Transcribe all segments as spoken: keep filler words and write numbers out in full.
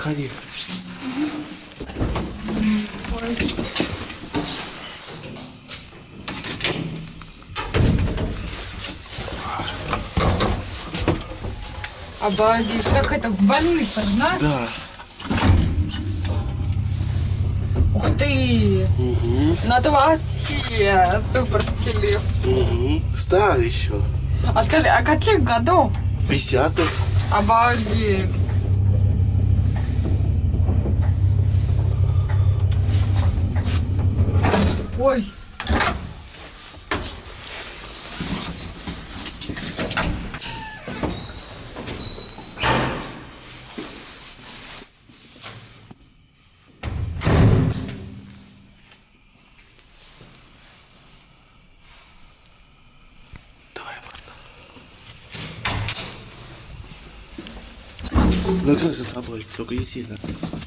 Заходи. Обалдеть, как это в больнице, да? Да. Ух ты! Угу. Ну это вообще супер стилив. Угу. Старый еще. А скажи, а каких годов? Пятидесятых. Обалдеть. Ой. Давай обратно. Закрой за собой, только не сильно.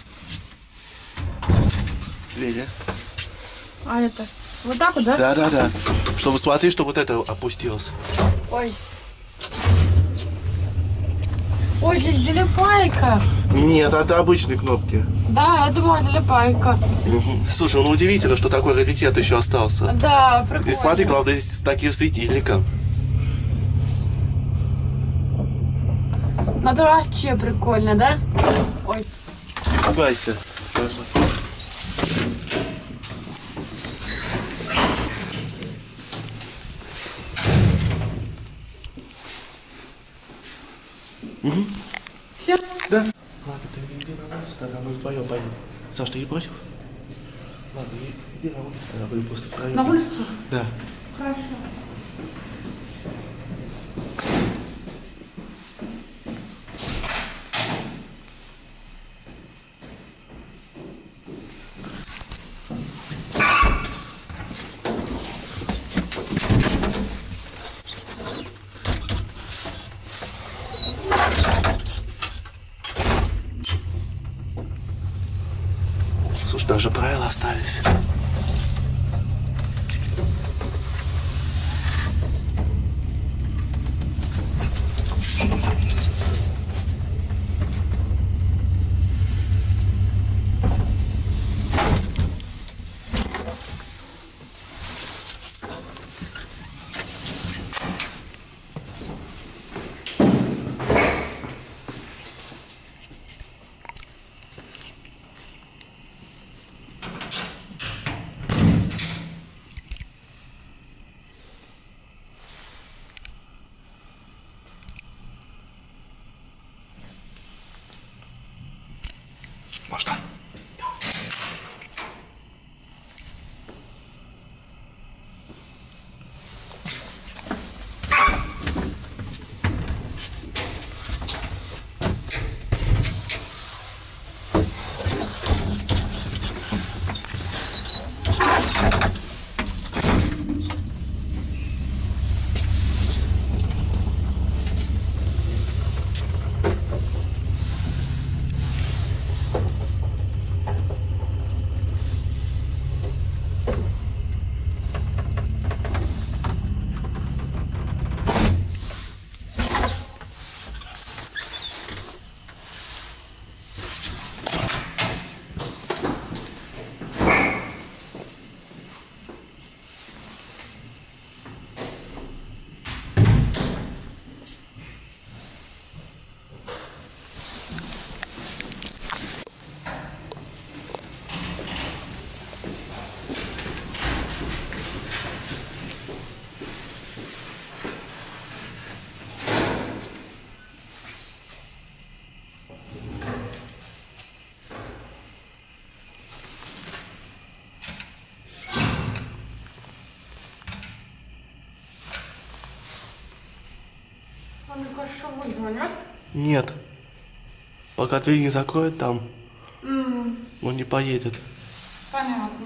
Леня. А это, вот так вот, да? Да, да, да. Чтобы смотри, чтобы вот это опустилось. Ой. Ой, здесь залипайка. Нет, это обычные кнопки. Да, я думала, залипайка. Угу. Слушай, ну удивительно, что такой раритет еще остался. Да, прикольно. И смотри, главное, здесь с таким светильником. Ну это вообще прикольно, да? Ой. Пугайся. Угу. Все? Да. Ладно, ты иди на улицу, тогда мы вдвоем поедем. Саш, ты не против? Ладно, иди на улицу, тогда будем просто втроем. На улицу? Да. Хорошо. Слушай, даже правила остались. Можно? А мне кажется, что вы звонят? Нет. Пока дверь не закроет там, М, он не поедет. понятно.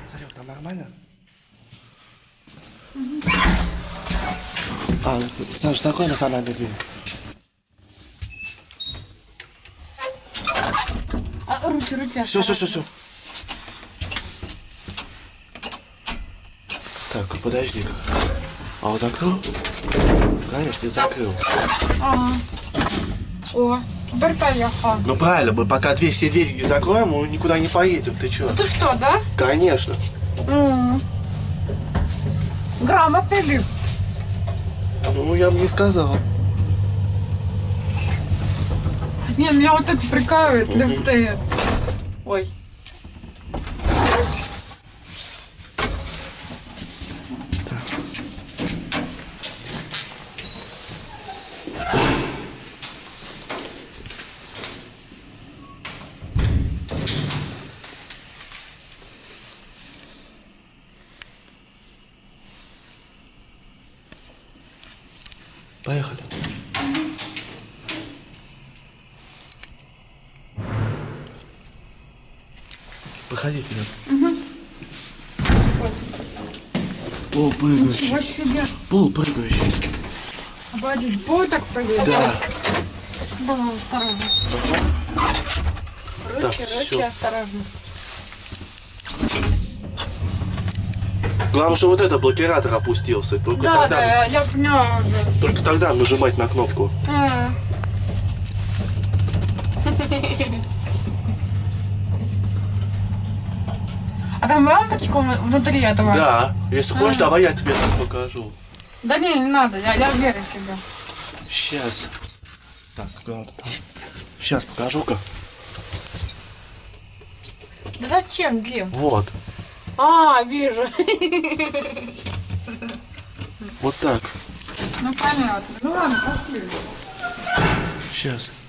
Санек, там нормально? Угу. А, Саш, закрой национальную дверь. А, руки, руки. Все, все, все, все. Так, подожди-ка. А вот закрыл? Конечно, не закрыл. Ага. О, теперь поехал. Ну правильно, мы пока дверь, все двери не закроем, мы никуда не поедем. Ты что? Ты что, да? Конечно. М-м. Грамотный лифт. Ну, я бы не сказал. Не, меня вот это прикалывает, Угу. лифты. Ой. Поехали. Выходи вперед. Угу. Пол прыгающий. Ничего себе. Пол прыгающий. Обалдеть, пол так прыгает? Да. Давай, осторожно. Руки, Так, руки, всё. осторожно. Главное, что вот этот блокиратор опустился. Только Да, тогда, да, я, я поняла уже. только тогда нажимать на кнопку. М. А там лампочка внутри этого? Да. Если хочешь, М. давай я тебе так покажу. Да не, не надо, я, я верю тебе. Сейчас. Так, главное там. Сейчас покажу-ка. Да зачем, Дим? Вот. А, вижу. Вот так. Ну понятно. Ну ладно, пошли. Сейчас.